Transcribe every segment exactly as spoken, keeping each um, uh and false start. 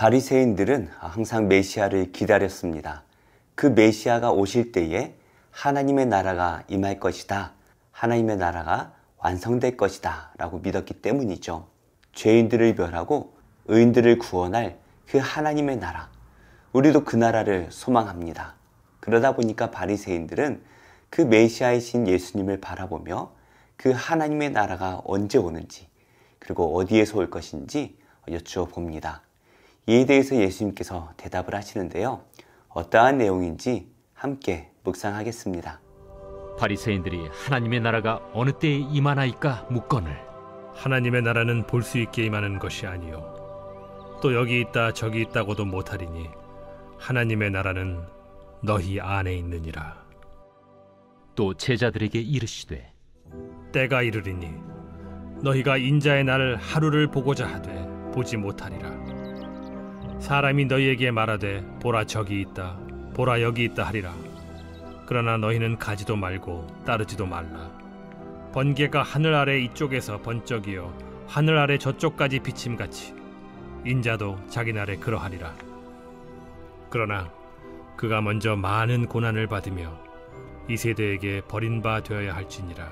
바리새인들은 항상 메시아를 기다렸습니다. 그 메시아가 오실 때에 하나님의 나라가 임할 것이다. 하나님의 나라가 완성될 것이다 라고 믿었기 때문이죠. 죄인들을 멸하고 의인들을 구원할 그 하나님의 나라, 우리도 그 나라를 소망합니다. 그러다 보니까 바리새인들은 그 메시아이신 예수님을 바라보며 그 하나님의 나라가 언제 오는지, 그리고 어디에서 올 것인지 여쭈어 봅니다. 이에 대해서 예수님께서 대답을 하시는데요. 어떠한 내용인지 함께 묵상하겠습니다. 바리새인들이 하나님의 나라가 어느 때에 임하나이까 묻거늘, 하나님의 나라는 볼 수 있게 임하는 것이 아니요 또 여기 있다 저기 있다고도 못하리니 하나님의 나라는 너희 안에 있느니라. 또 제자들에게 이르시되, 때가 이르리니 너희가 인자의 날 하루를 보고자 하되 보지 못하리라. 사람이 너희에게 말하되 보라 저기 있다 보라 여기 있다 하리라. 그러나 너희는 가지도 말고 따르지도 말라. 번개가 하늘 아래 이쪽에서 번쩍이어 하늘 아래 저쪽까지 비침같이 인자도 자기 날에 그러하리라. 그러나 그가 먼저 많은 고난을 받으며 이 세대에게 버림바 되어야 할지니라.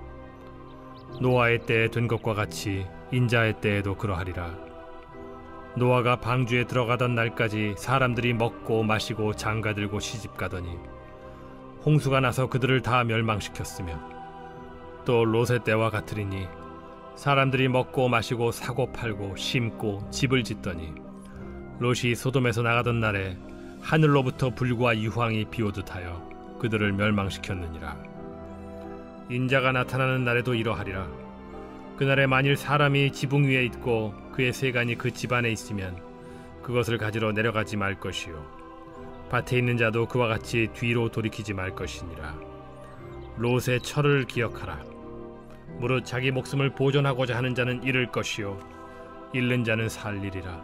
노아의 때에 된 것과 같이 인자의 때에도 그러하리라. 노아가 방주에 들어가던 날까지 사람들이 먹고 마시고 장가들고 시집가더니 홍수가 나서 그들을 다 멸망시켰으며, 또 롯의 때와 같으리니 사람들이 먹고 마시고 사고 팔고 심고 집을 짓더니 롯이 소돔에서 나가던 날에 하늘로부터 불과 유황이 비오듯 하여 그들을 멸망시켰느니라. 인자가 나타나는 날에도 이러하리라. 그날에 만일 사람이 지붕 위에 있고 그의 세간이 그 집안에 있으면 그것을 가지러 내려가지 말 것이요 밭에 있는 자도 그와 같이 뒤로 돌이키지 말 것이니라. 롯의 철을 기억하라. 무릇 자기 목숨을 보존하고자 하는 자는 잃을 것이요 잃는 자는 살리리라.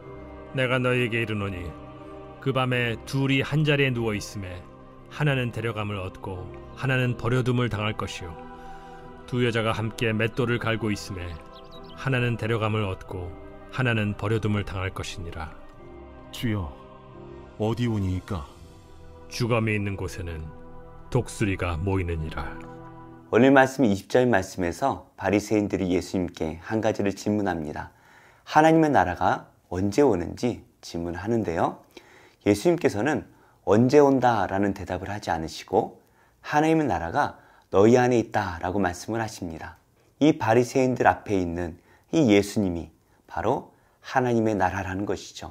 내가 너희에게 이르노니 그 밤에 둘이 한 자리에 누워 있음에 하나는 데려감을 얻고 하나는 버려둠을 당할 것이요 두 여자가 함께 맷돌을 갈고 있음에 하나는 데려감을 얻고 하나는 버려둠을 당할 것이니라. 주여, 어디 오니이까? 주검이 있는 곳에는 독수리가 모이느니라. 오늘 말씀 이십 절 말씀에서 바리새인들이 예수님께 한 가지를 질문합니다. 하나님의 나라가 언제 오는지 질문하는데요. 예수님께서는 언제 온다라는 대답을 하지 않으시고 하나님의 나라가 너희 안에 있다라고 말씀을 하십니다. 이 바리새인들 앞에 있는 이 예수님이 바로 하나님의 나라라는 것이죠.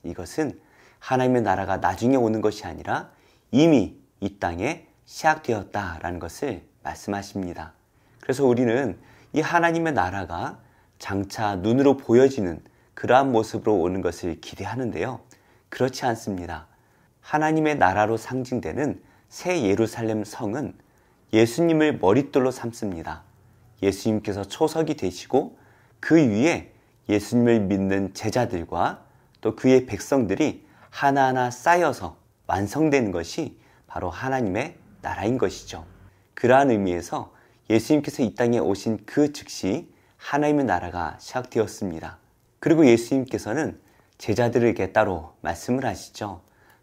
이것은 하나님의 나라가 나중에 오는 것이 아니라 이미 이 땅에 시작되었다라는 것을 말씀하십니다. 그래서 우리는 이 하나님의 나라가 장차 눈으로 보여지는 그러한 모습으로 오는 것을 기대하는데요. 그렇지 않습니다. 하나님의 나라로 상징되는 새 예루살렘 성은 예수님을 머릿돌로 삼습니다. 예수님께서 초석이 되시고 그 위에 예수님을 믿는 제자들과 또 그의 백성들이 하나하나 쌓여서 완성되는 것이 바로 하나님의 나라인 것이죠. 그러한 의미에서 예수님께서 이 땅에 오신 그 즉시 하나님의 나라가 시작되었습니다. 그리고 예수님께서는 제자들에게 따로 말씀을 하시죠.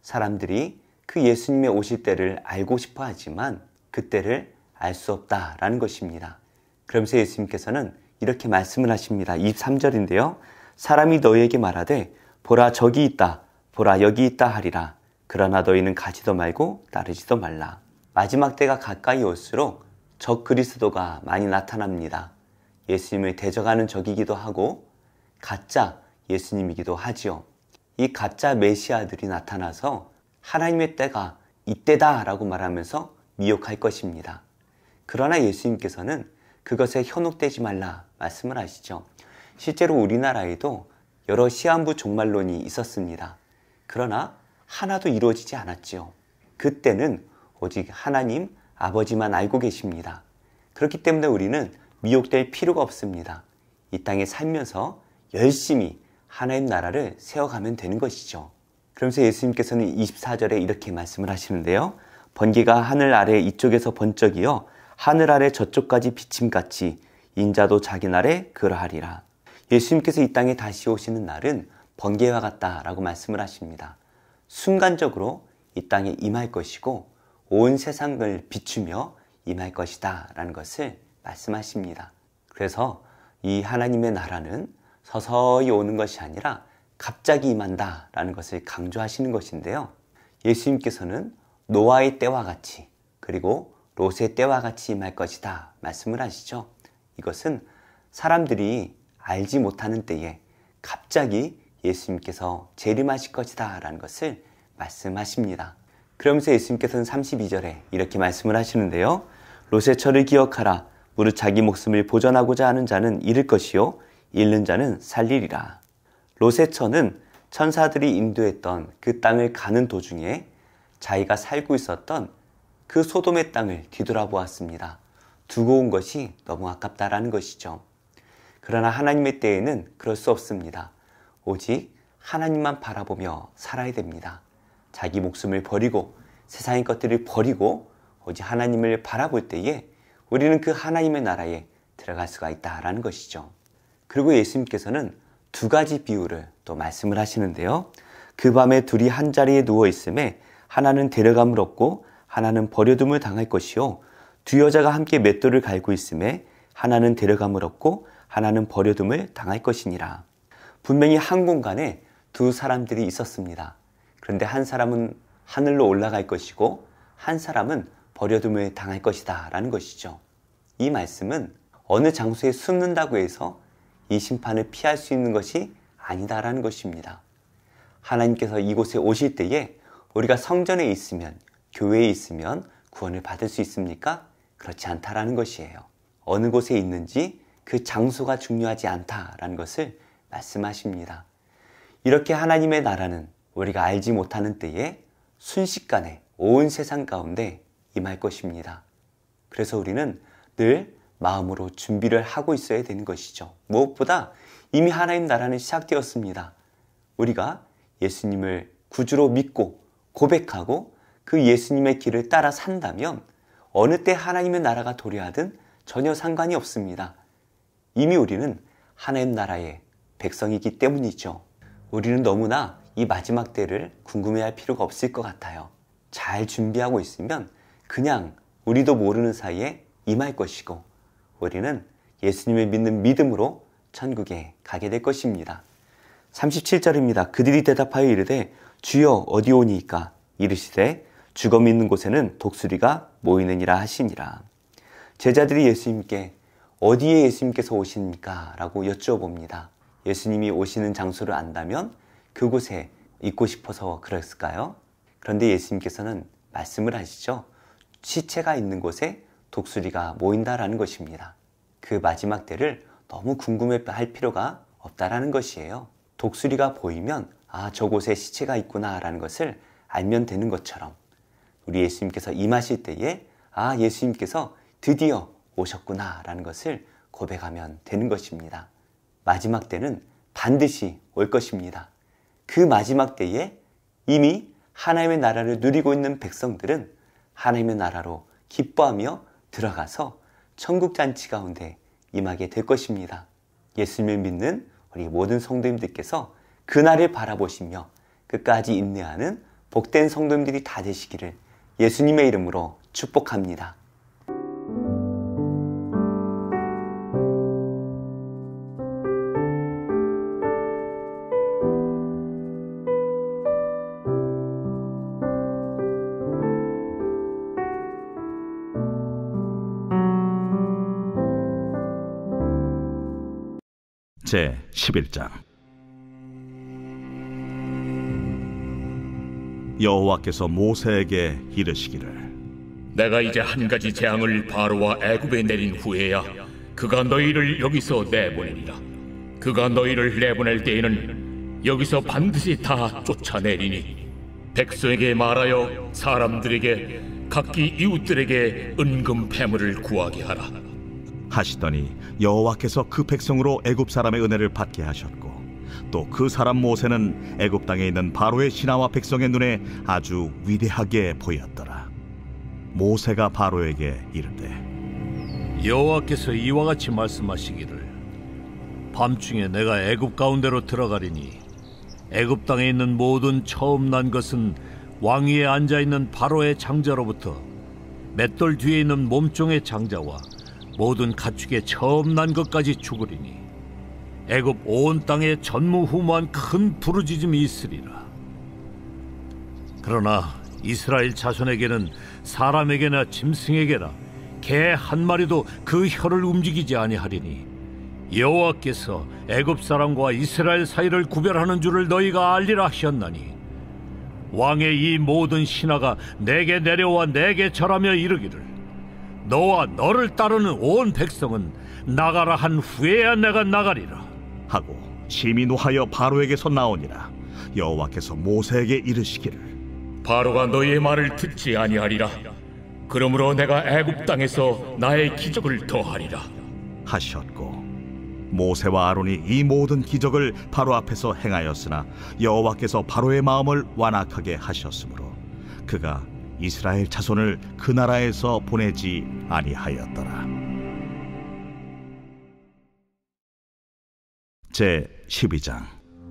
사람들이 그 예수님의 오실 때를 알고 싶어 하지만 그때를 알 수 없다라는 것입니다. 그러면서 예수님께서는 이렇게 말씀을 하십니다. 이십삼 절인데요. 사람이 너희에게 말하되 보라 저기 있다 보라 여기 있다 하리라. 그러나 너희는 가지도 말고 따르지도 말라. 마지막 때가 가까이 올수록 적 그리스도가 많이 나타납니다. 예수님을 대적하는 적이기도 하고 가짜 예수님이기도 하지요. 이 가짜 메시아들이 나타나서 하나님의 때가 이때다라고 말하면서 미혹할 것입니다. 그러나 예수님께서는 그것에 현혹되지 말라 말씀을 하시죠. 실제로 우리나라에도 여러 시한부 종말론이 있었습니다. 그러나 하나도 이루어지지 않았지요. 그때는 오직 하나님 아버지만 알고 계십니다. 그렇기 때문에 우리는 미혹될 필요가 없습니다. 이 땅에 살면서 열심히 하나님 나라를 세워가면 되는 것이죠. 그러면서 예수님께서는 이십사 절에 이렇게 말씀을 하시는데요. 번개가 하늘 아래 이쪽에서 번쩍이어 하늘 아래 저쪽까지 비침같이 인자도 자기 날에 그러하리라. 예수님께서 이 땅에 다시 오시는 날은 번개와 같다라고 말씀을 하십니다. 순간적으로 이 땅에 임할 것이고 온 세상을 비추며 임할 것이다 라는 것을 말씀하십니다. 그래서 이 하나님의 나라는 서서히 오는 것이 아니라 갑자기 임한다 라는 것을 강조하시는 것인데요. 예수님께서는 노아의 때와 같이 그리고 롯의 때와 같이 임할 것이다 말씀을 하시죠. 이것은 사람들이 알지 못하는 때에 갑자기 예수님께서 재림하실 것이다 라는 것을 말씀하십니다. 그러면서 예수님께서는 삼십이 절에 이렇게 말씀을 하시는데요. 롯의 처를 기억하라. 무릇 자기 목숨을 보전하고자 하는 자는 잃을 것이요 잃는 자는 살리리라. 롯의 처는 천사들이 인도했던 그 땅을 가는 도중에 자기가 살고 있었던 그 소돔의 땅을 뒤돌아보았습니다. 두고 온 것이 너무 아깝다라는 것이죠. 그러나 하나님의 때에는 그럴 수 없습니다. 오직 하나님만 바라보며 살아야 됩니다. 자기 목숨을 버리고 세상의 것들을 버리고 오직 하나님을 바라볼 때에 우리는 그 하나님의 나라에 들어갈 수가 있다라는 것이죠. 그리고 예수님께서는 두 가지 비유를 또 말씀을 하시는데요. 그 밤에 둘이 한 자리에 누워 있음에 하나는 데려감을 얻고 하나는 버려둠을 당할 것이요 두 여자가 함께 맷돌을 갈고 있음에 하나는 데려감을 얻고 하나는 버려둠을 당할 것이니라. 분명히 한 공간에 두 사람들이 있었습니다. 그런데 한 사람은 하늘로 올라갈 것이고 한 사람은 버려둠을 당할 것이다 라는 것이죠. 이 말씀은 어느 장소에 숨는다고 해서 이 심판을 피할 수 있는 것이 아니다라는 것입니다. 하나님께서 이곳에 오실 때에 우리가 성전에 있으면, 교회에 있으면 구원을 받을 수 있습니까? 그렇지 않다라는 것이에요. 어느 곳에 있는지 그 장소가 중요하지 않다라는 것을 말씀하십니다. 이렇게 하나님의 나라는 우리가 알지 못하는 때에 순식간에 온 세상 가운데 임할 것입니다. 그래서 우리는 늘 마음으로 준비를 하고 있어야 되는 것이죠. 무엇보다 이미 하나님 나라는 시작되었습니다. 우리가 예수님을 구주로 믿고 고백하고 그 예수님의 길을 따라 산다면 어느 때 하나님의 나라가 도래하든 전혀 상관이 없습니다. 이미 우리는 하나님 나라의 백성이기 때문이죠. 우리는 너무나 이 마지막 때를 궁금해할 필요가 없을 것 같아요. 잘 준비하고 있으면 그냥 우리도 모르는 사이에 임할 것이고 우리는 예수님을 믿는 믿음으로 천국에 가게 될 것입니다. 삼십칠 절입니다. 그들이 대답하여 이르되 주여 어디 오니이까? 이르시되 죽어 믿는 곳에는 독수리가 모이느니라 하시니라. 제자들이 예수님께 어디에 예수님께서 오십니까? 라고 여쭈어봅니다. 예수님이 오시는 장소를 안다면 그곳에 있고 싶어서 그랬을까요? 그런데 예수님께서는 말씀을 하시죠. 시체가 있는 곳에 독수리가 모인다라는 것입니다. 그 마지막 때를 너무 궁금해할 필요가 없다라는 것이에요. 독수리가 보이면 아, 저곳에 시체가 있구나 라는 것을 알면 되는 것처럼 우리 예수님께서 임하실 때에 아, 예수님께서 드디어 오셨구나 라는 것을 고백하면 되는 것입니다. 마지막 때는 반드시 올 것입니다. 그 마지막 때에 이미 하나님의 나라를 누리고 있는 백성들은 하나님의 나라로 기뻐하며 들어가서 천국잔치 가운데 임하게 될 것입니다. 예수님을 믿는 우리 모든 성도님들께서 그날을 바라보시며 끝까지 인내하는 복된 성도님들이 다 되시기를 예수님의 이름으로 축복합니다. 제십일 장. 여호와께서 모세에게 이르시기를 내가 이제 한 가지 재앙을 바로와 애굽에 내린 후에야 그가 너희를 여기서 내보내리라. 그가 너희를 내보낼 때에는 여기서 반드시 다 쫓아내리니 백성에게 말하여 사람들에게 각기 이웃들에게 은금 패물을 구하게 하라 하시더니 여호와께서 그 백성으로 애굽 사람의 은혜를 받게 하셨고 또 그 사람 모세는 애굽 땅에 있는 바로의 신하와 백성의 눈에 아주 위대하게 보였더라. 모세가 바로에게 이르되 여호와께서 이와 같이 말씀하시기를 밤중에 내가 애굽 가운데로 들어가리니 애굽 땅에 있는 모든 처음 난 것은 왕위에 앉아 있는 바로의 장자로부터 맷돌 뒤에 있는 몸종의 장자와 모든 가축의 처음 난 것까지 죽으리니 애굽 온 땅에 전무후무한 큰 부르짖음이 있으리라. 그러나 이스라엘 자손에게는 사람에게나 짐승에게나 개 한 마리도 그 혀를 움직이지 아니하리니 여호와께서 애굽 사람과 이스라엘 사이를 구별하는 줄을 너희가 알리라 하셨나니 왕의 이 모든 신하가 내게 내려와 내게 절하며 이르기를 너와 너를 따르는 온 백성은 나가라 한 후에야 내가 나가리라 하고 심히 노하여 바로에게서 나오니라. 여호와께서 모세에게 이르시기를 바로가 너희의 말을 듣지 아니하리라. 그러므로 내가 애굽 땅에서 나의 기적을 더하리라 하셨고 모세와 아론이 이 모든 기적을 바로 앞에서 행하였으나 여호와께서 바로의 마음을 완악하게 하셨으므로 그가 이스라엘 자손을 그 나라에서 보내지 아니하였더라. 제십이 장.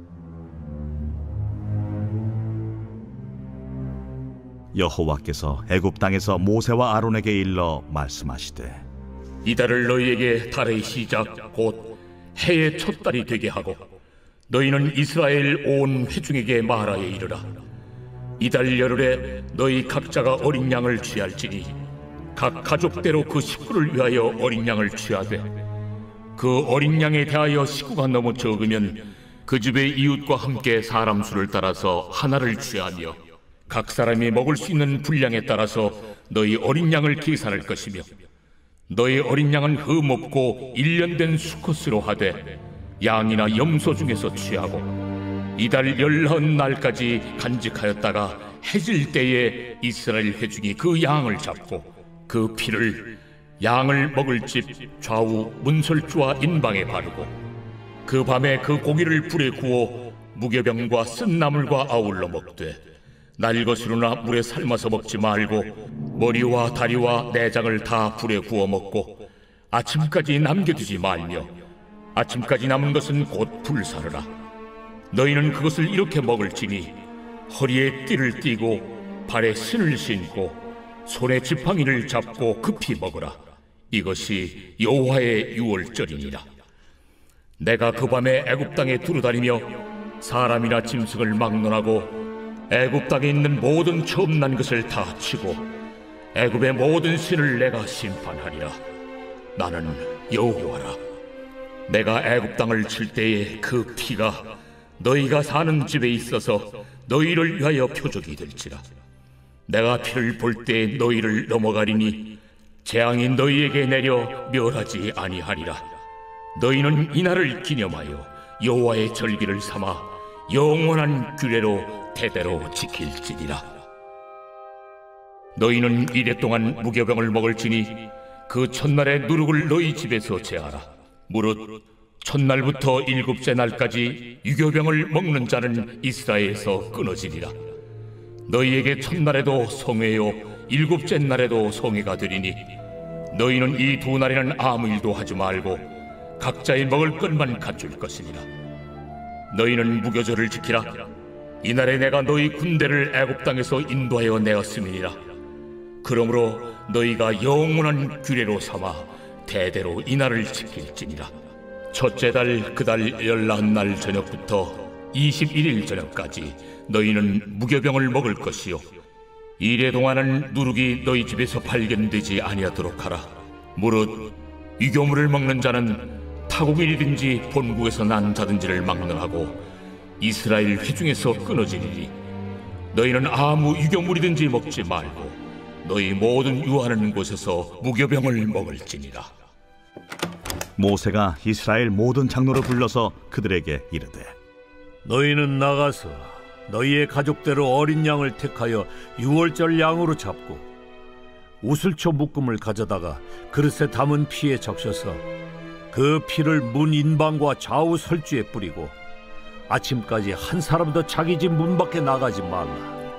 여호와께서 애굽 땅에서 모세와 아론에게 일러 말씀하시되 이달을 너희에게 달의 시작 곧 해의 첫 달이 되게 하고 너희는 이스라엘 온 회중에게 말하여 이르라. 이달 열흘에 너희 각자가 어린 양을 취할지니 각 가족대로 그 식구를 위하여 어린 양을 취하되 그 어린 양에 대하여 식구가 너무 적으면 그 집의 이웃과 함께 사람 수를 따라서 하나를 취하며 각 사람이 먹을 수 있는 분량에 따라서 너희 어린 양을 계산할 것이며 너희 어린 양은 흠없고 일련된 수컷으로 하되 양이나 염소 중에서 취하고 이달 열한 날까지 간직하였다가 해질 때에 이스라엘 회중이 그 양을 잡고 그 피를 양을 먹을 집 좌우 문설주와 인방에 바르고 그 밤에 그 고기를 불에 구워 무교병과 쓴 나물과 아울러 먹되 날 것으로나 물에 삶아서 먹지 말고 머리와 다리와 내장을 다 불에 구워 먹고 아침까지 남겨두지 말며 아침까지 남은 것은 곧 불사르라. 너희는 그것을 이렇게 먹을지니 허리에 띠를 띠고 발에 신을 신고 손에 지팡이를 잡고 급히 먹으라. 이것이 여호와의 유월절이니라. 내가 그 밤에 애굽 땅에 두루다니며 사람이나 짐승을 막론하고 애굽 땅에 있는 모든 처음 난 것을 다 치고 애굽의 모든 신을 내가 심판하리라. 나는 여호와라. 내가 애굽 땅을 칠 때에 그 피가 너희가 사는 집에 있어서 너희를 위하여 표적이 될지라. 내가 피를 볼 때 너희를 넘어가리니 재앙이 너희에게 내려 멸하지 아니하리라. 너희는 이날을 기념하여 여호와의 절기를 삼아 영원한 규례로 대대로 지킬지니라. 너희는 이래 동안 무교병을 먹을지니 그 첫날의 누룩을 너희 집에서 제하라. 무릇 첫날부터 일곱째 날까지 유교병을 먹는 자는 이스라엘에서 끊어지리라. 너희에게 첫날에도 성회요 일곱째 날에도 성회가 되리니 너희는 이 두 날에는 아무 일도 하지 말고 각자의 먹을 것만 갖출 것이니라. 너희는 무교절을 지키라. 이날에 내가 너희 군대를 애굽 땅에서 인도하여 내었음이니라. 그러므로 너희가 영원한 규례로 삼아 대대로 이날을 지킬지니라. 첫째 달 그 달 열한 날 저녁부터 이십일 일 저녁까지 너희는 무교병을 먹을 것이요 이래 동안은 누룩이 너희 집에서 발견되지 아니하도록 하라. 무릇 유교물을 먹는 자는 타국인이든지 본국에서 난 자든지를 막론하고 이스라엘 회중에서 끊어지리니 너희는 아무 유교물이든지 먹지 말고 너희 모든 유하는 곳에서 무교병을 먹을지니라. 모세가 이스라엘 모든 장로를 불러서 그들에게 이르되 너희는 나가서 너희의 가족대로 어린 양을 택하여 유월절 양으로 잡고 우슬초 묶음을 가져다가 그릇에 담은 피에 적셔서 그 피를 문 인방과 좌우 설주에 뿌리고 아침까지 한 사람도 자기 집 문 밖에 나가지 말라.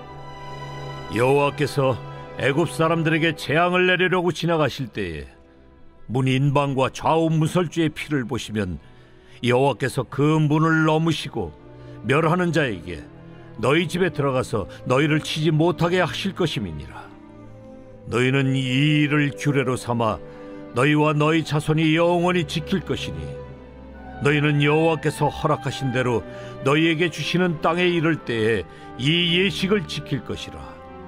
여호와께서 애굽 사람들에게 재앙을 내리려고 지나가실 때에 문 인방과 좌우 문설주의 피를 보시면 여호와께서 그 문을 넘으시고 멸하는 자에게 너희 집에 들어가서 너희를 치지 못하게 하실 것임이니라. 너희는 이 일을 규례로 삼아 너희와 너희 자손이 영원히 지킬 것이니 너희는 여호와께서 허락하신 대로 너희에게 주시는 땅에 이를 때에 이 예식을 지킬 것이라.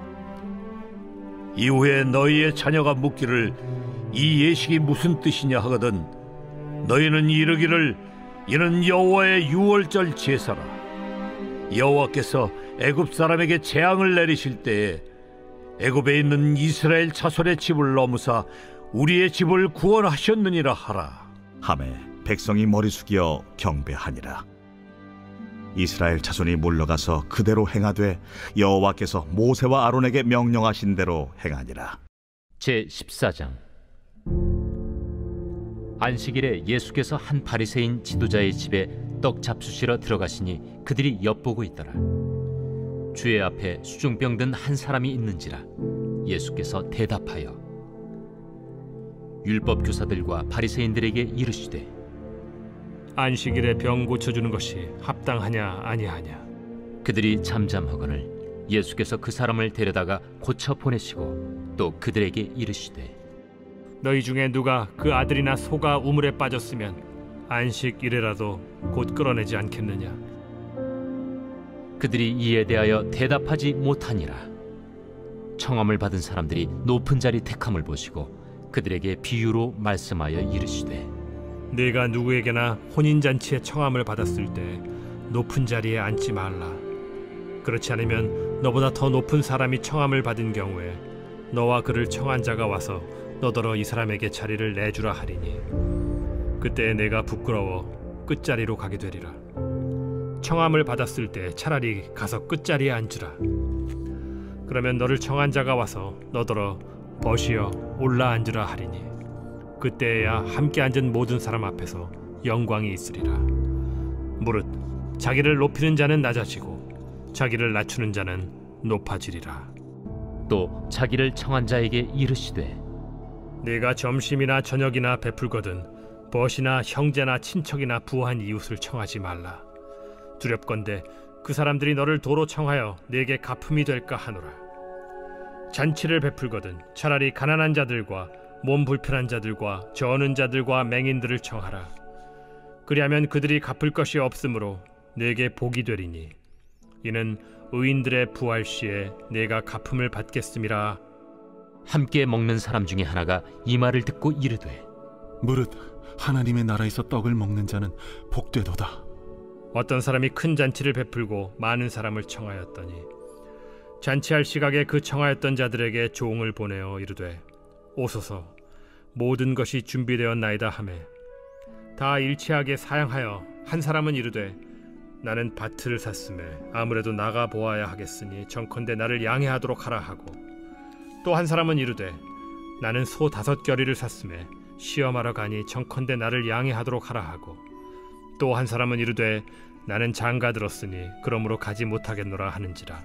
이후에 너희의 자녀가 묻기를 이 예식이 무슨 뜻이냐 하거든 너희는 이르기를 이는 여호와의 유월절 제사라. 여호와께서 애굽 사람에게 재앙을 내리실 때에 애굽에 있는 이스라엘 자손의 집을 넘으사 우리의 집을 구원하셨느니라 하라. 하매 백성이 머리 숙여 경배하니라. 이스라엘 자손이 물러가서 그대로 행하되 여호와께서 모세와 아론에게 명령하신 대로 행하니라. 제십사 장. 안식일에 예수께서 한 바리새인 지도자의 집에 떡 잡수시러 들어가시니 그들이 엿보고 있더라. 주의 앞에 수중병 든 한 사람이 있는지라. 예수께서 대답하여 율법 교사들과 바리새인들에게 이르시되 안식일에 병 고쳐주는 것이 합당하냐 아니하냐. 그들이 잠잠하거늘 예수께서 그 사람을 데려다가 고쳐 보내시고 또 그들에게 이르시되 너희 중에 누가 그 아들이나 소가 우물에 빠졌으면 안식일에라도 곧 끌어내지 않겠느냐. 그들이 이에 대하여 대답하지 못하니라. 청함을 받은 사람들이 높은 자리 택함을 보시고 그들에게 비유로 말씀하여 이르시되 네가 누구에게나 혼인잔치에 청함을 받았을 때 높은 자리에 앉지 말라. 그렇지 않으면 너보다 더 높은 사람이 청함을 받은 경우에 너와 그를 청한 자가 와서 너더러 이 사람에게 자리를 내주라 하리니 그때 내가 부끄러워 끝자리로 가게 되리라. 청함을 받았을 때 차라리 가서 끝자리에 앉으라. 그러면 너를 청한 자가 와서 너더러 벗이여 올라 앉으라 하리니 그때야 함께 앉은 모든 사람 앞에서 영광이 있으리라. 무릇 자기를 높이는 자는 낮아지고 자기를 낮추는 자는 높아지리라. 또 자기를 청한 자에게 이르시되 네가 점심이나 저녁이나 베풀거든 벗이나 형제나 친척이나 부한 이웃을 청하지 말라. 두렵건대 그 사람들이 너를 도로 청하여 네게 갚음이 될까 하노라. 잔치를 베풀거든 차라리 가난한 자들과 몸 불편한 자들과 저는 자들과 맹인들을 청하라. 그리하면 그들이 갚을 것이 없으므로 네게 복이 되리니 이는 의인들의 부활 시에 네가 갚음을 받겠음이라. 함께 먹는 사람 중에 하나가 이 말을 듣고 이르되 무릇 하나님의 나라에서 떡을 먹는 자는 복되도다. 어떤 사람이 큰 잔치를 베풀고 많은 사람을 청하였더니 잔치할 시각에 그 청하였던 자들에게 종을 보내어 이르되 오소서 모든 것이 준비되었나이다 하매 다 일치하게 사양하여 한 사람은 이르되 나는 밭을 샀음에 아무래도 나가 보아야 하겠으니 정컨대 나를 양해하도록 하라 하고 또 한 사람은 이르되 나는 소 다섯 겨리를 샀음에 시험하러 가니 정컨대 나를 양해하도록 하라 하고 또 한 사람은 이르되 나는 장가 들었으니 그러므로 가지 못하겠노라 하는지라.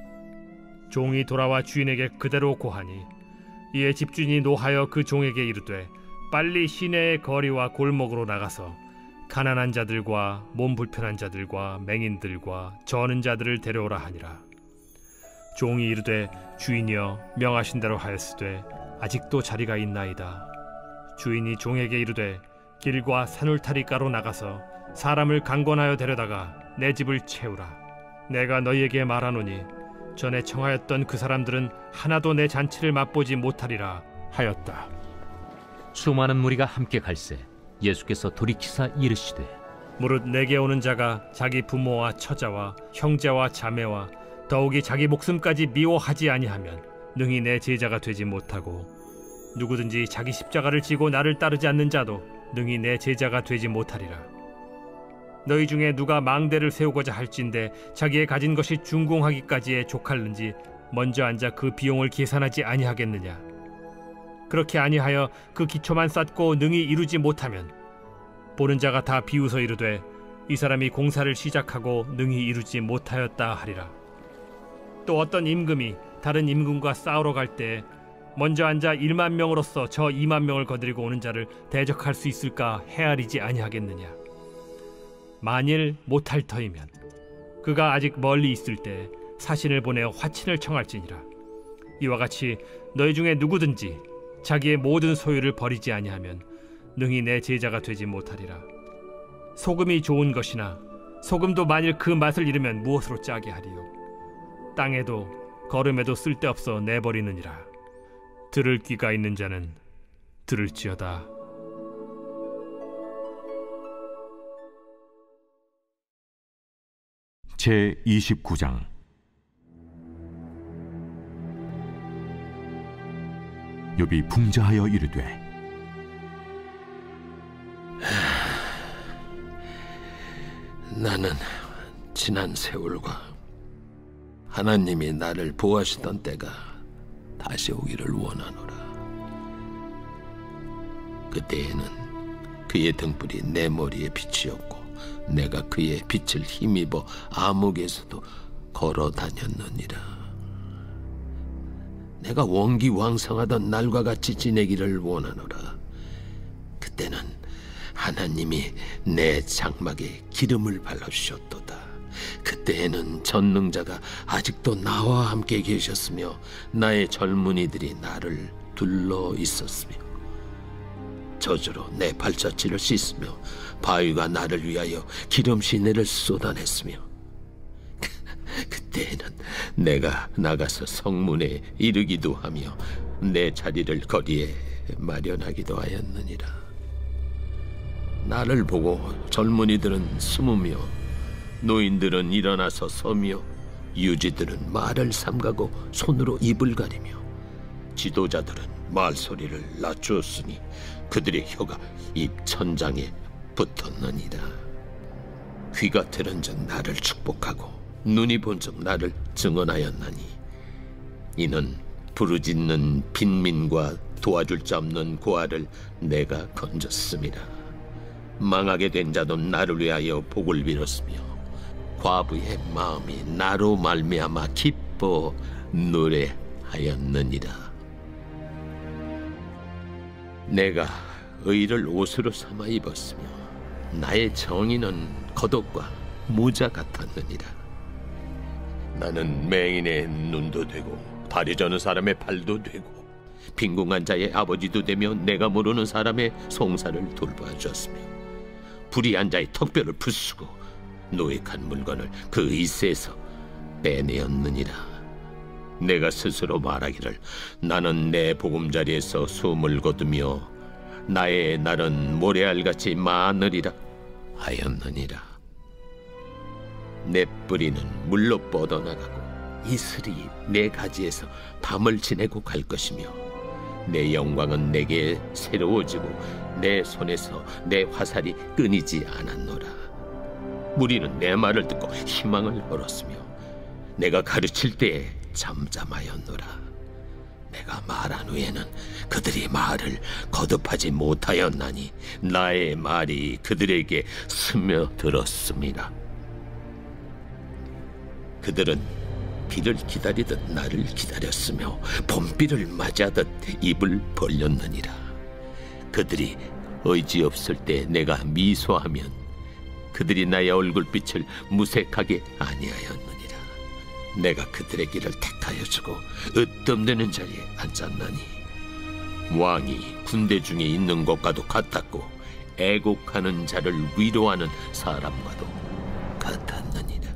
종이 돌아와 주인에게 그대로 고하니 이에 집주인이 노하여 그 종에게 이르되 빨리 시내의 거리와 골목으로 나가서 가난한 자들과 몸 불편한 자들과 맹인들과 저는 자들을 데려오라 하니라. 종이 이르되 주인이여 명하신 대로 하였으되 아직도 자리가 있나이다. 주인이 종에게 이르되 길과 산울타리가로 나가서 사람을 강권하여 데려다가 내 집을 채우라. 내가 너희에게 말하노니 전에 청하였던 그 사람들은 하나도 내 잔치를 맛보지 못하리라 하였다. 수많은 무리가 함께 갈새 예수께서 돌이키사 이르시되 무릇 내게 오는 자가 자기 부모와 처자와 형제와 자매와 더욱이 자기 목숨까지 미워하지 아니하면 능히 내 제자가 되지 못하고 누구든지 자기 십자가를 지고 나를 따르지 않는 자도 능히 내 제자가 되지 못하리라. 너희 중에 누가 망대를 세우고자 할진대 자기의 가진 것이 준공하기까지에 족할는지 먼저 앉아 그 비용을 계산하지 아니하겠느냐. 그렇게 아니하여 그 기초만 쌓고 능히 이루지 못하면 보는 자가 다 비웃어 이르되 이 사람이 공사를 시작하고 능히 이루지 못하였다 하리라. 또 어떤 임금이 다른 임금과 싸우러 갈 때 먼저 앉아 일만 명으로서 저 이만 명을 거느리고 오는 자를 대적할 수 있을까 헤아리지 아니하겠느냐. 만일 못할 터이면 그가 아직 멀리 있을 때 사신을 보내어 화친을 청할지니라. 이와 같이 너희 중에 누구든지 자기의 모든 소유를 버리지 아니하면 능히 내 제자가 되지 못하리라. 소금이 좋은 것이나 소금도 만일 그 맛을 잃으면 무엇으로 짜게 하리요? 땅에도 거름에도 쓸데없어 내버리느니라. 들을 귀가 있는 자는 들을지어다. 제이십구 장. 욥이 풍자하여 이르되 나는 지난 세월과 하나님이 나를 보호하시던 때가 다시 오기를 원하노라. 그때에는 그의 등불이 내 머리에 빛이었고 내가 그의 빛을 힘입어 암흑에서도 걸어 다녔느니라. 내가 원기왕성하던 날과 같이 지내기를 원하노라. 그때는 하나님이 내 장막에 기름을 발라주셨도다. 그때에는 전능자가 아직도 나와 함께 계셨으며 나의 젊은이들이 나를 둘러 있었으며 저주로 내 발자취를 씻으며 바위가 나를 위하여 기름 시내를 쏟아냈으며 그때에는 내가 나가서 성문에 이르기도 하며 내 자리를 거리에 마련하기도 하였느니라. 나를 보고 젊은이들은 숨으며 노인들은 일어나서 서며 유지들은 말을 삼가고 손으로 입을 가리며 지도자들은 말소리를 낮추었으니 그들의 혀가 입 천장에 붙었느니라. 귀가 들은 즉 나를 축복하고 눈이 본 즉 나를 증언하였나니 이는 부르짖는 빈민과 도와줄 자 없는 고아를 내가 건졌음이라. 망하게 된 자도 나를 위하여 복을 빌었으며 과부의 마음이 나로 말미암아 기뻐 노래하였느니라. 내가 의를 옷으로 삼아 입었으며 나의 정의는 겉옷과 모자 같았느니라. 나는 맹인의 눈도 되고 다리 저는 사람의 발도 되고 빈궁한 자의 아버지도 되며 내가 모르는 사람의 송사를 돌봐주었으며 불의한 자의 턱뼈를 부수고 노획한 물건을 그 이새에서 빼내었느니라. 내가 스스로 말하기를 나는 내 보금자리에서 숨을 거두며 나의 날은 모래알같이 많으리라 하였느니라. 내 뿌리는 물로 뻗어나가고 이슬이 내 가지에서 밤을 지내고 갈 것이며 내 영광은 내게 새로워지고 내 손에서 내 화살이 끊이지 않았노라. 무리는 내 말을 듣고 희망을 걸었으며 내가 가르칠 때에 잠잠하였노라. 내가 말한 후에는 그들이 말을 거듭하지 못하였나니 나의 말이 그들에게 스며들었습니다. 그들은 비를 기다리듯 나를 기다렸으며 봄비를 맞이하듯 입을 벌렸느니라. 그들이 의지없을 때 내가 미소하면 그들이 나의 얼굴빛을 무색하게 아니하였느니라. 내가 그들의 길을 택하여 주고 으뜸되는 자리에 앉았나니 왕이 군대 중에 있는 것과도 같았고 애곡하는 자를 위로하는 사람과도 같았느니라.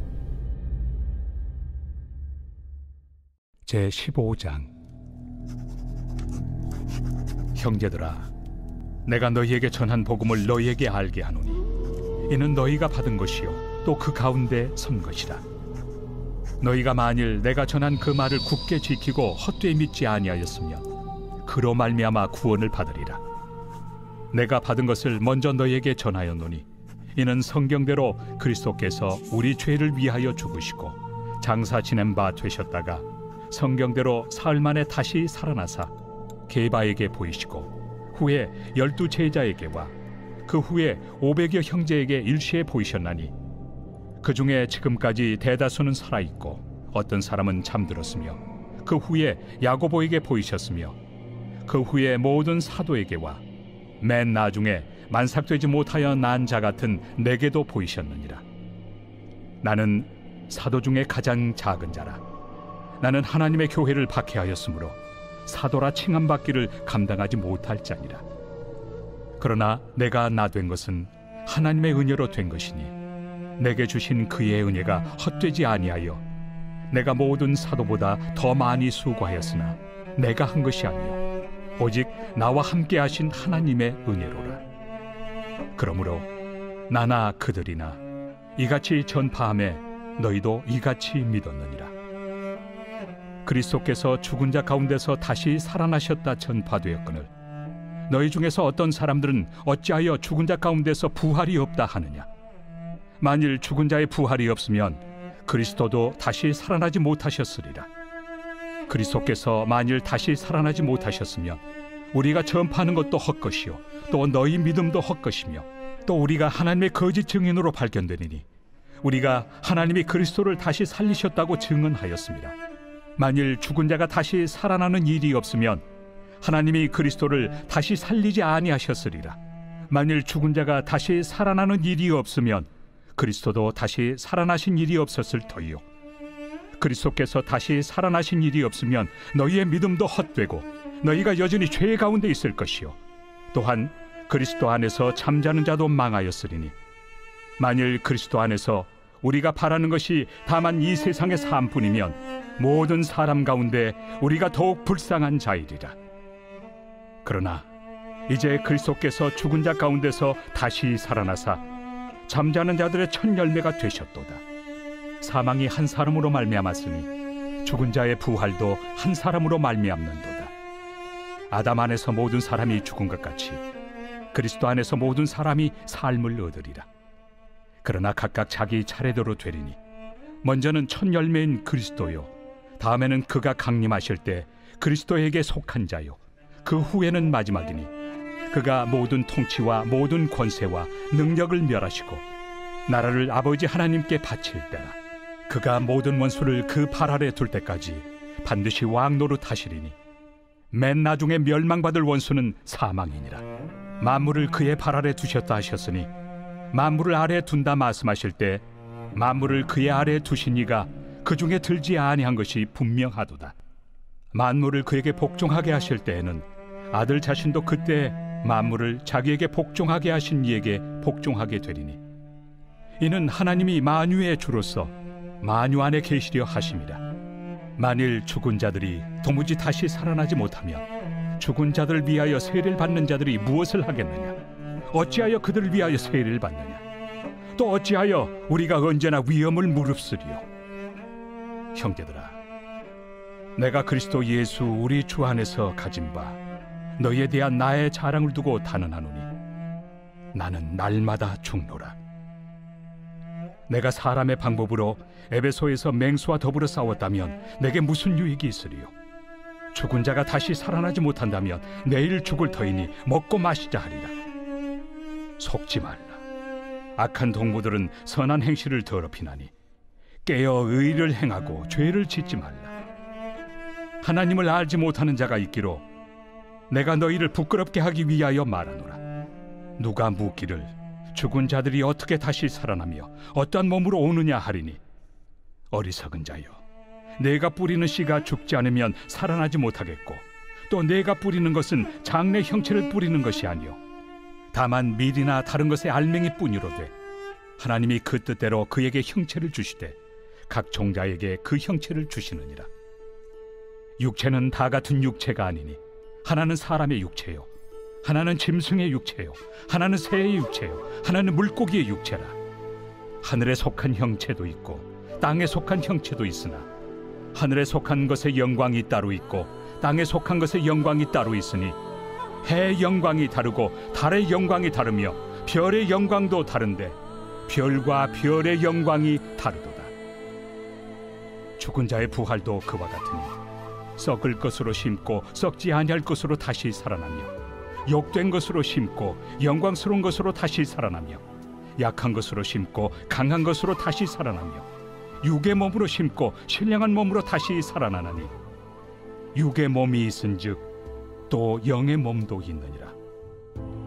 제십오 장. 형제들아, 내가 너희에게 전한 복음을 너희에게 알게 하노니 이는 너희가 받은 것이요 또 그 가운데 선 것이라. 너희가 만일 내가 전한 그 말을 굳게 지키고 헛되이 믿지 아니하였으면 그로 말미암아 구원을 받으리라. 내가 받은 것을 먼저 너희에게 전하였노니 이는 성경대로 그리스도께서 우리 죄를 위하여 죽으시고 장사 지낸 바 되셨다가 성경대로 사흘 만에 다시 살아나사 게바에게 보이시고 후에 열두 제자에게와 그 후에 오백여 형제에게 일시에 보이셨나니 그 중에 지금까지 대다수는 살아있고 어떤 사람은 잠들었으며 그 후에 야고보에게 보이셨으며 그 후에 모든 사도에게와 맨 나중에 만삭되지 못하여 난 자 같은 내게도 보이셨느니라. 나는 사도 중에 가장 작은 자라. 나는 하나님의 교회를 박해하였으므로 사도라 칭함받기를 감당하지 못할 자니라. 그러나 내가 나 된 것은 하나님의 은혜로 된 것이니 내게 주신 그의 은혜가 헛되지 아니하여 내가 모든 사도보다 더 많이 수고하였으나 내가 한 것이 아니요 오직 나와 함께 하신 하나님의 은혜로라. 그러므로 나나 그들이나 이같이 전파함에 너희도 이같이 믿었느니라. 그리스도께서 죽은 자 가운데서 다시 살아나셨다 전파되었거늘 너희 중에서 어떤 사람들은 어찌하여 죽은 자 가운데서 부활이 없다 하느냐. 만일 죽은 자의 부활이 없으면 그리스도도 다시 살아나지 못하셨으리라. 그리스도께서 만일 다시 살아나지 못하셨으면 우리가 전파하는 것도 헛것이요 또 너희 믿음도 헛것이며 또 우리가 하나님의 거짓 증인으로 발견되리니 우리가 하나님이 그리스도를 다시 살리셨다고 증언하였습니다. 만일 죽은 자가 다시 살아나는 일이 없으면 하나님이 그리스도를 다시 살리지 아니하셨으리라. 만일 죽은 자가 다시 살아나는 일이 없으면 그리스도도 다시 살아나신 일이 없었을 터이요 그리스도께서 다시 살아나신 일이 없으면 너희의 믿음도 헛되고 너희가 여전히 죄 가운데 있을 것이요 또한 그리스도 안에서 잠자는 자도 망하였으리니 만일 그리스도 안에서 우리가 바라는 것이 다만 이 세상의 삶뿐이면 모든 사람 가운데 우리가 더욱 불쌍한 자이리라. 그러나 이제 그리스도께서 죽은 자 가운데서 다시 살아나사 잠자는 자들의 첫 열매가 되셨도다. 사망이 한 사람으로 말미암았으니 죽은 자의 부활도 한 사람으로 말미암는도다. 아담 안에서 모든 사람이 죽은 것 같이 그리스도 안에서 모든 사람이 삶을 얻으리라. 그러나 각각 자기 차례대로 되리니 먼저는 첫 열매인 그리스도요 다음에는 그가 강림하실 때 그리스도에게 속한 자요 그 후에는 마지막이니 그가 모든 통치와 모든 권세와 능력을 멸하시고 나라를 아버지 하나님께 바칠 때라. 그가 모든 원수를 그 발 아래 둘 때까지 반드시 왕 노릇하시리니 맨 나중에 멸망받을 원수는 사망이니라. 만물을 그의 발 아래 두셨다 하셨으니 만물을 아래 둔다 말씀하실 때 만물을 그의 아래 두신 이가 그 중에 들지 아니한 것이 분명하도다. 만물을 그에게 복종하게 하실 때에는 아들 자신도 그때 만물을 자기에게 복종하게 하신 이에게 복종하게 되리니 이는 하나님이 만유의 주로서 만유 안에 계시려 하심이라. 만일 죽은 자들이 도무지 다시 살아나지 못하면 죽은 자들을 위하여 세례를 받는 자들이 무엇을 하겠느냐? 어찌하여 그들을 위하여 세례를 받느냐? 또 어찌하여 우리가 언제나 위험을 무릅쓰리요? 형제들아, 내가 그리스도 예수 우리 주 안에서 가진 바 너희에 대한 나의 자랑을 두고 단언하노니 나는 날마다 죽노라. 내가 사람의 방법으로 에베소에서 맹수와 더불어 싸웠다면 내게 무슨 유익이 있으리요? 죽은 자가 다시 살아나지 못한다면 내일 죽을 터이니 먹고 마시자 하리라. 속지 말라. 악한 동무들은 선한 행실을 더럽히나니 깨어 의를 행하고 죄를 짓지 말라. 하나님을 알지 못하는 자가 있기로 내가 너희를 부끄럽게 하기 위하여 말하노라. 누가 묻기를 죽은 자들이 어떻게 다시 살아나며 어떠한 몸으로 오느냐 하리니 어리석은 자여, 내가 뿌리는 씨가 죽지 않으면 살아나지 못하겠고 또 내가 뿌리는 것은 장래 형체를 뿌리는 것이 아니요 다만 밀이나 다른 것의 알맹이뿐이로되 하나님이 그 뜻대로 그에게 형체를 주시되 각 종자에게 그 형체를 주시느니라. 육체는 다 같은 육체가 아니니 하나는 사람의 육체요 하나는 짐승의 육체요 하나는 새의 육체요 하나는 물고기의 육체라. 하늘에 속한 형체도 있고 땅에 속한 형체도 있으나 하늘에 속한 것의 영광이 따로 있고 땅에 속한 것의 영광이 따로 있으니 해의 영광이 다르고 달의 영광이 다르며 별의 영광도 다른데 별과 별의 영광이 다르도다. 죽은 자의 부활도 그와 같으니 썩을 것으로 심고 썩지 아니할 것으로 다시 살아나며 욕된 것으로 심고 영광스러운 것으로 다시 살아나며 약한 것으로 심고 강한 것으로 다시 살아나며 육의 몸으로 심고 신령한 몸으로 다시 살아나나니 육의 몸이 있은즉 또 영의 몸도 있느니라.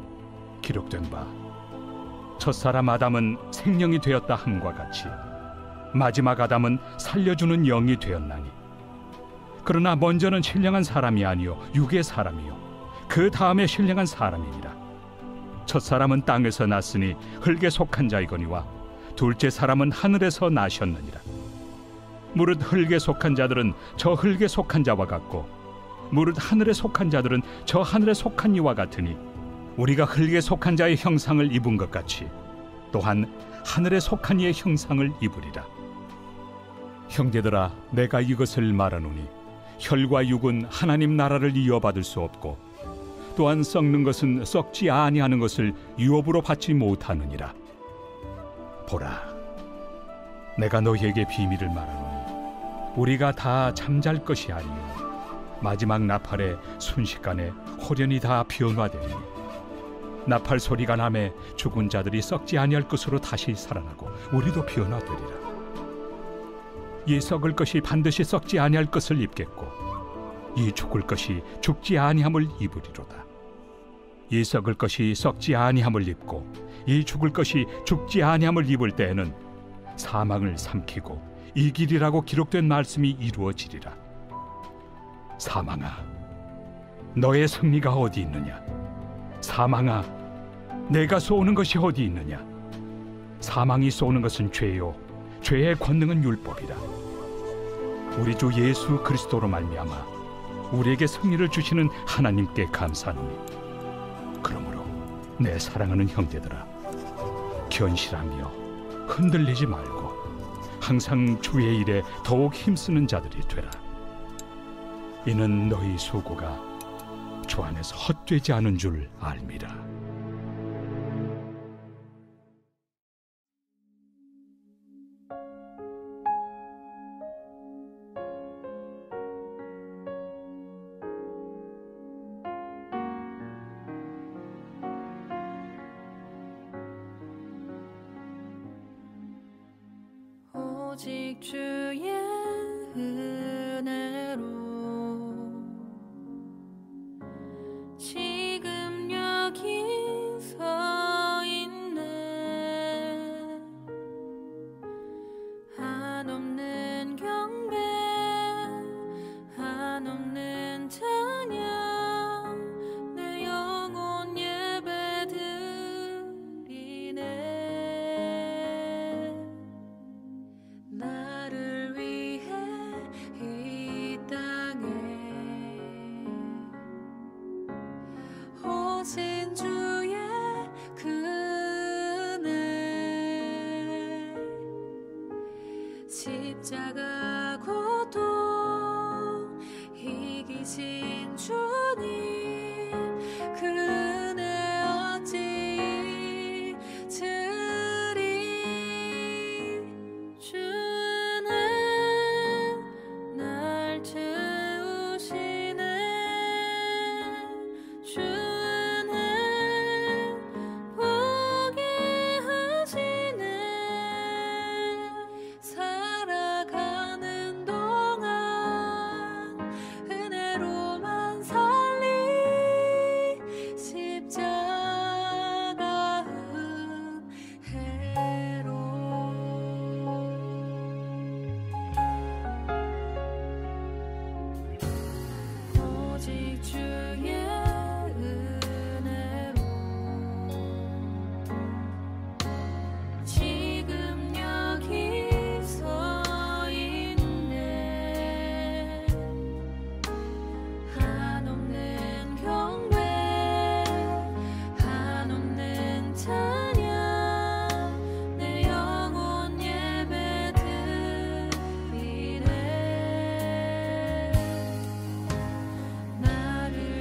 기록된 바 첫사람 아담은 생명이 되었다 함과 같이 마지막 아담은 살려주는 영이 되었나니 그러나 먼저는 신령한 사람이 아니요 육의 사람이요 그 다음에 신령한 사람이니라. 첫 사람은 땅에서 났으니 흙에 속한 자이거니와 둘째 사람은 하늘에서 나셨느니라. 무릇 흙에 속한 자들은 저 흙에 속한 자와 같고 무릇 하늘에 속한 자들은 저 하늘에 속한 이와 같으니 우리가 흙에 속한 자의 형상을 입은 것 같이 또한 하늘에 속한 이의 형상을 입으리라. 형제들아, 내가 이것을 말하노니 혈과 육은 하나님 나라를 이어받을 수 없고 또한 썩는 것은 썩지 아니하는 것을 유업으로 받지 못하느니라. 보라, 내가 너희에게 비밀을 말하노니 우리가 다 잠잘 것이 아니요 마지막 나팔에 순식간에 호련히 다 변화되니 나팔 소리가 나매 죽은 자들이 썩지 아니할 것으로 다시 살아나고 우리도 변화되리라. 이 썩을 것이 반드시 썩지 아니할 것을 입겠고 이 죽을 것이 죽지 아니함을 입으리로다. 이 썩을 것이 썩지 아니함을 입고 이 죽을 것이 죽지 아니함을 입을 때에는 사망을 삼키고 이기리라고 기록된 말씀이 이루어지리라. 사망아, 너의 승리가 어디 있느냐? 사망아, 내가 쏘는 것이 어디 있느냐? 사망이 쏘는 것은 죄요 죄의 권능은 율법이라. 우리 주 예수 그리스도로 말미암아 우리에게 승리를 주시는 하나님께 감사하노니 그러므로 내 사랑하는 형제들아, 견실하며 흔들리지 말고 항상 주의 일에 더욱 힘쓰는 자들이 되라. 이는 너희 수고가 주 안에서 헛되지 않은 줄 알미라. 오직 주의 은혜로 지금 여기 서 있네. 한없는 경배 한없는 찬양 내 영혼 예배 드리네. 나를 위해 이 땅에 오신 주의 은혜, 십자가 고통 이기신 주님 그 은혜 어찌 잊으리. 주는 날 채우시네. 주는 보게 하시네. 살아가는 동안 은혜로만 살리. 십자가 은혜로. 오직 주의 은혜로 지금 여기 서 있네. 한없는 경배 한없는 찬양 내 영혼 예배 드리네. 나를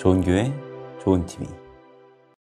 좋은 교회, 좋은 티비.